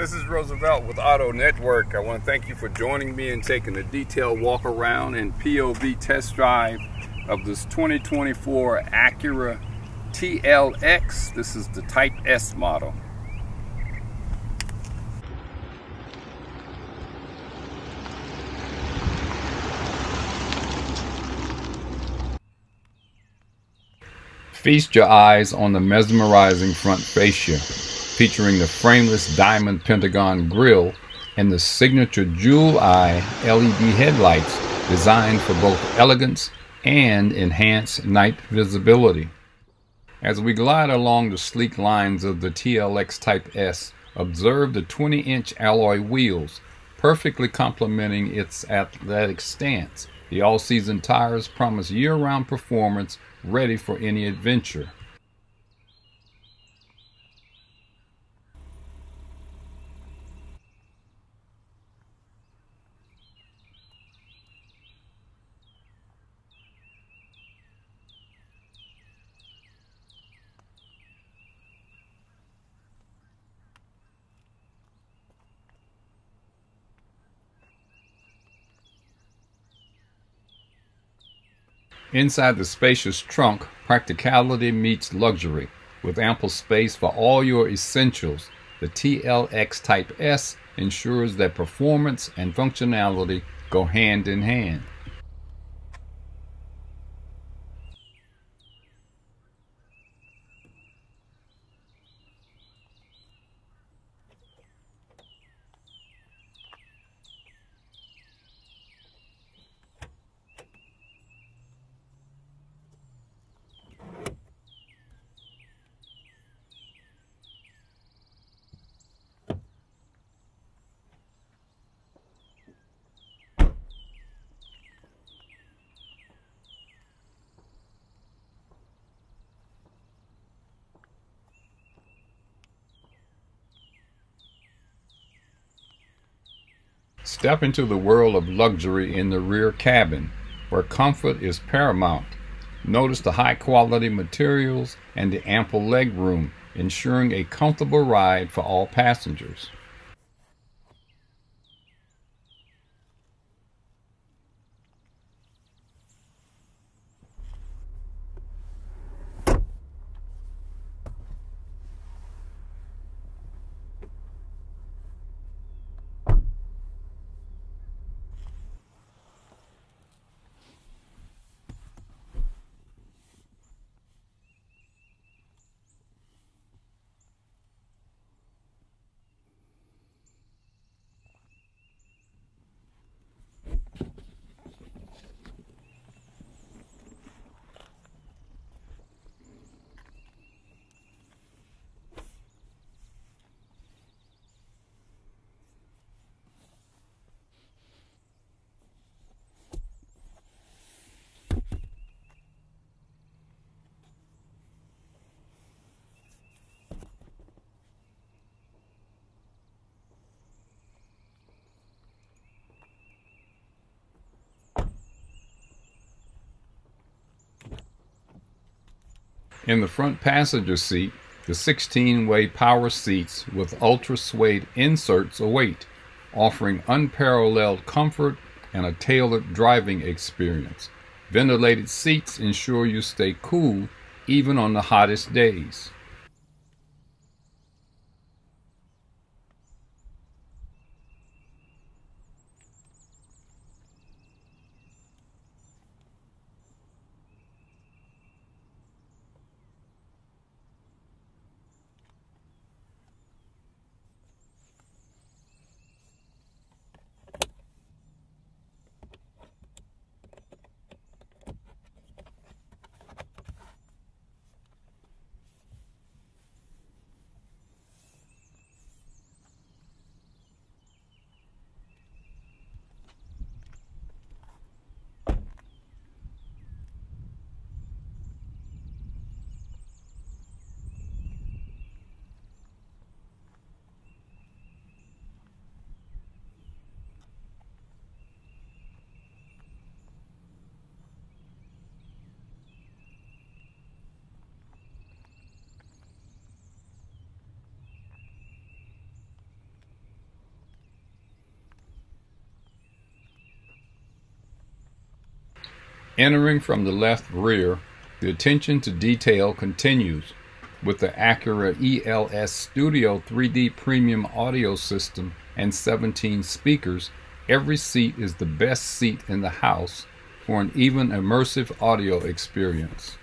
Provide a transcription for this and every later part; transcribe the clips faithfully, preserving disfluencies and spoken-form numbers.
this is Roosevelt with AutoNetwork. I want to thank you for joining me and taking a detailed walk around and P O V test drive of this twenty twenty-four Acura T L X. This is the Type S model. Feast your eyes on the mesmerizing front fascia, featuring the frameless diamond pentagon grille and the signature jewel eye L E D headlights designed for both elegance and enhanced night visibility. As we glide along the sleek lines of the T L X Type S, observe the twenty inch alloy wheels, perfectly complementing its athletic stance. The all-season tires promise year-round performance, ready for any adventure. Inside the spacious trunk, practicality meets luxury. With ample space for all your essentials, the T L X Type S ensures that performance and functionality go hand in hand. Step into the world of luxury in the rear cabin, where comfort is paramount. Notice the high-quality materials and the ample legroom, ensuring a comfortable ride for all passengers. In the front passenger seat, the sixteen way power seats with ultra suede inserts await, offering unparalleled comfort and a tailored driving experience. Ventilated seats ensure you stay cool even on the hottest days. Entering from the left rear, the attention to detail continues. With the Acura E L S Studio three D Premium Audio System and seventeen speakers, every seat is the best seat in the house for an even immersive audio experience.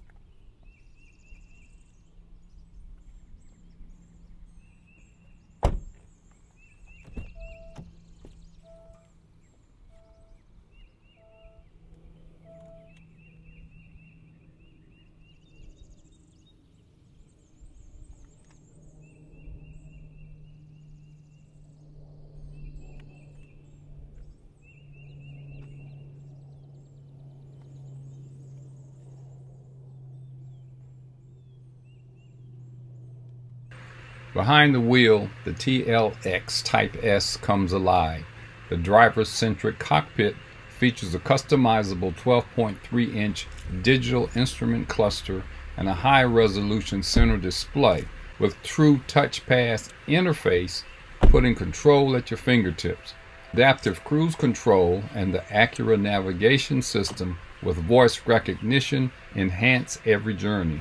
Behind the wheel, the T L X Type S comes alive. The driver-centric cockpit features a customizable twelve point three inch digital instrument cluster and a high-resolution center display with true touchpad interface, putting control at your fingertips. Adaptive cruise control and the Acura navigation system with voice recognition enhance every journey.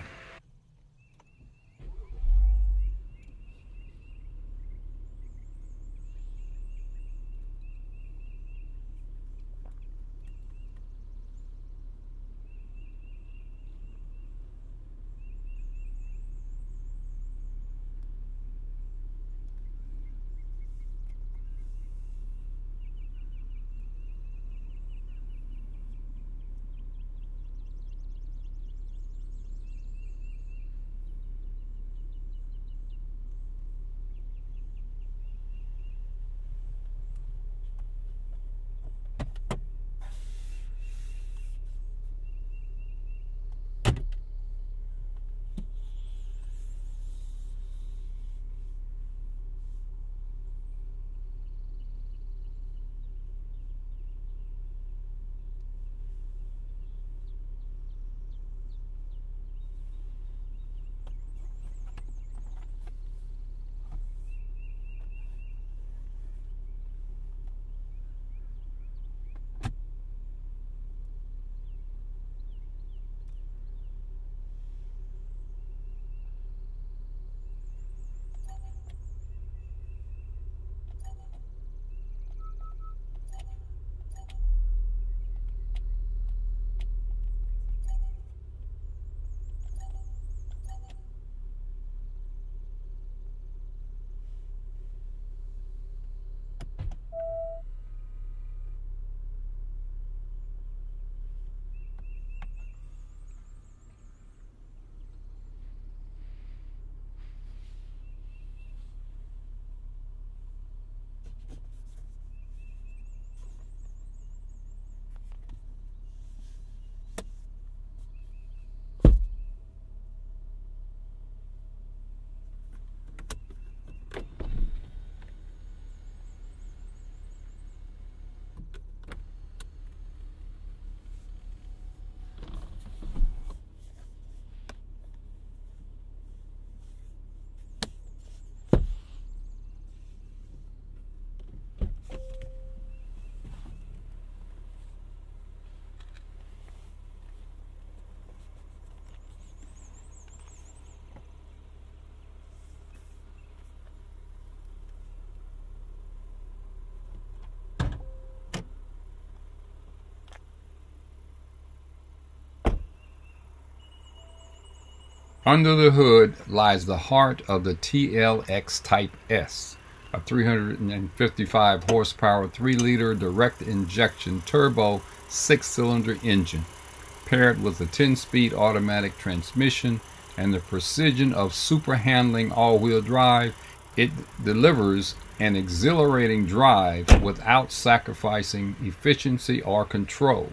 Under the hood lies the heart of the T L X Type S, a three hundred fifty-five horsepower three liter direct injection turbo six-cylinder engine, paired with a ten speed automatic transmission and the precision of super handling all-wheel drive. It delivers an exhilarating drive without sacrificing efficiency or control.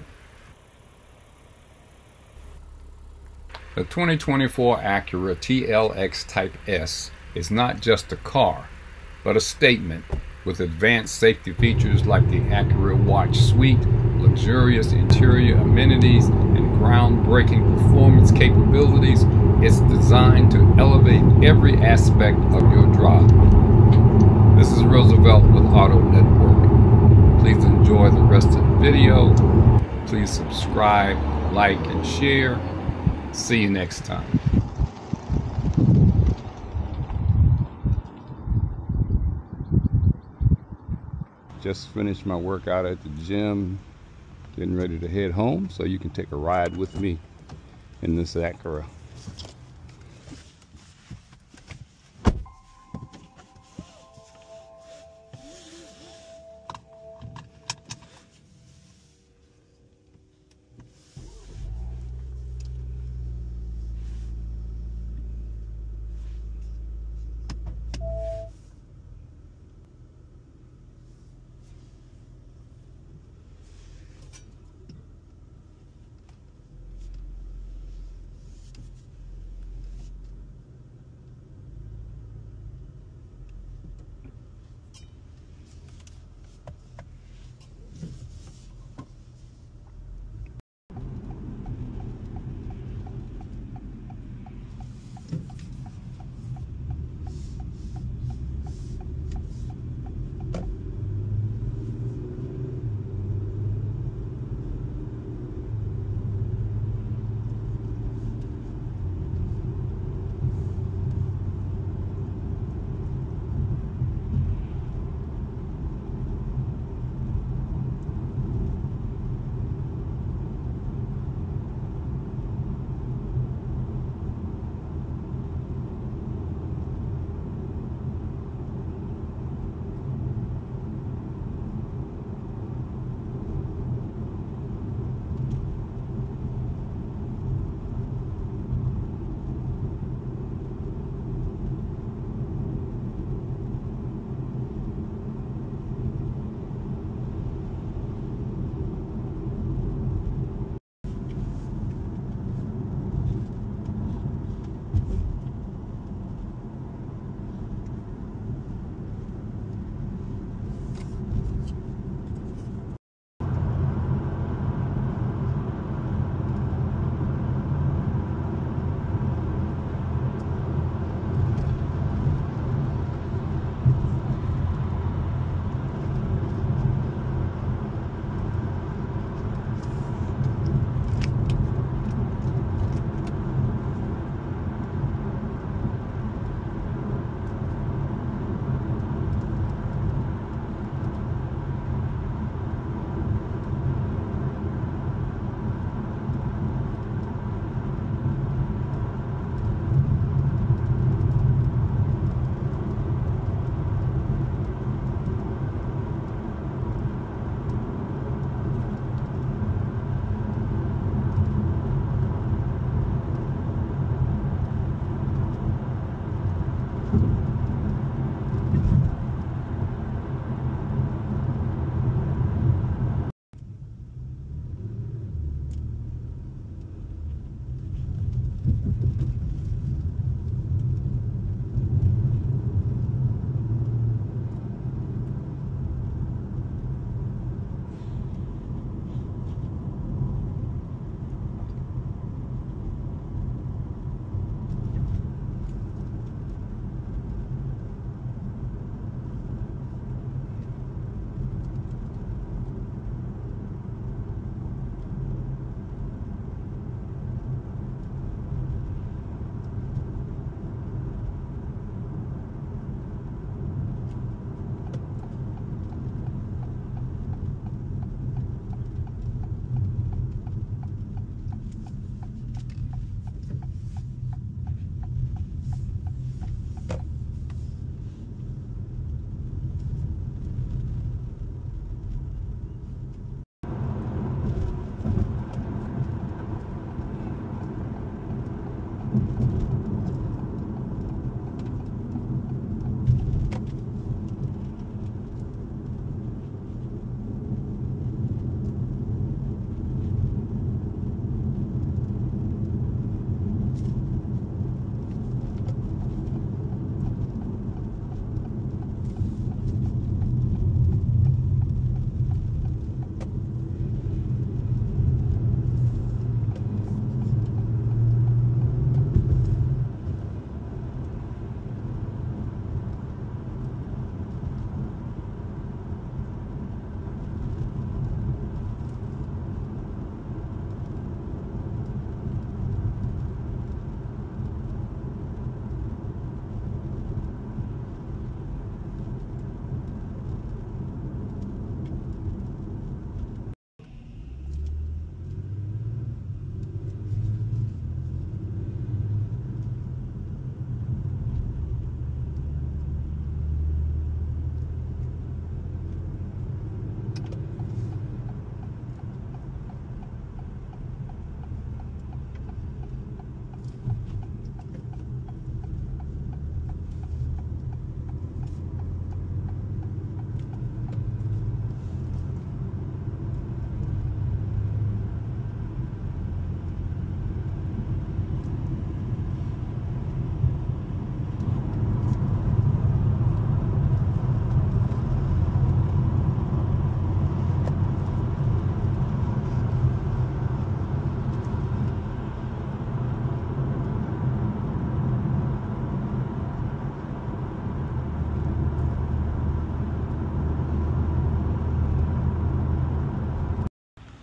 The twenty twenty-four Acura T L X Type S is not just a car, but a statement with advanced safety features like the Acura Watch Suite, luxurious interior amenities, and groundbreaking performance capabilities. It's designed to elevate every aspect of your drive. This is Roosevelt with AutoNetwork. Please enjoy the rest of the video. Please subscribe, like, and share. See you next time. Just finished my workout at the gym, getting ready to head home, so you can take a ride with me in this Acura.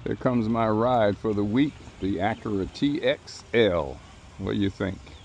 Here comes my ride for the week, the Acura T X L. What do you think?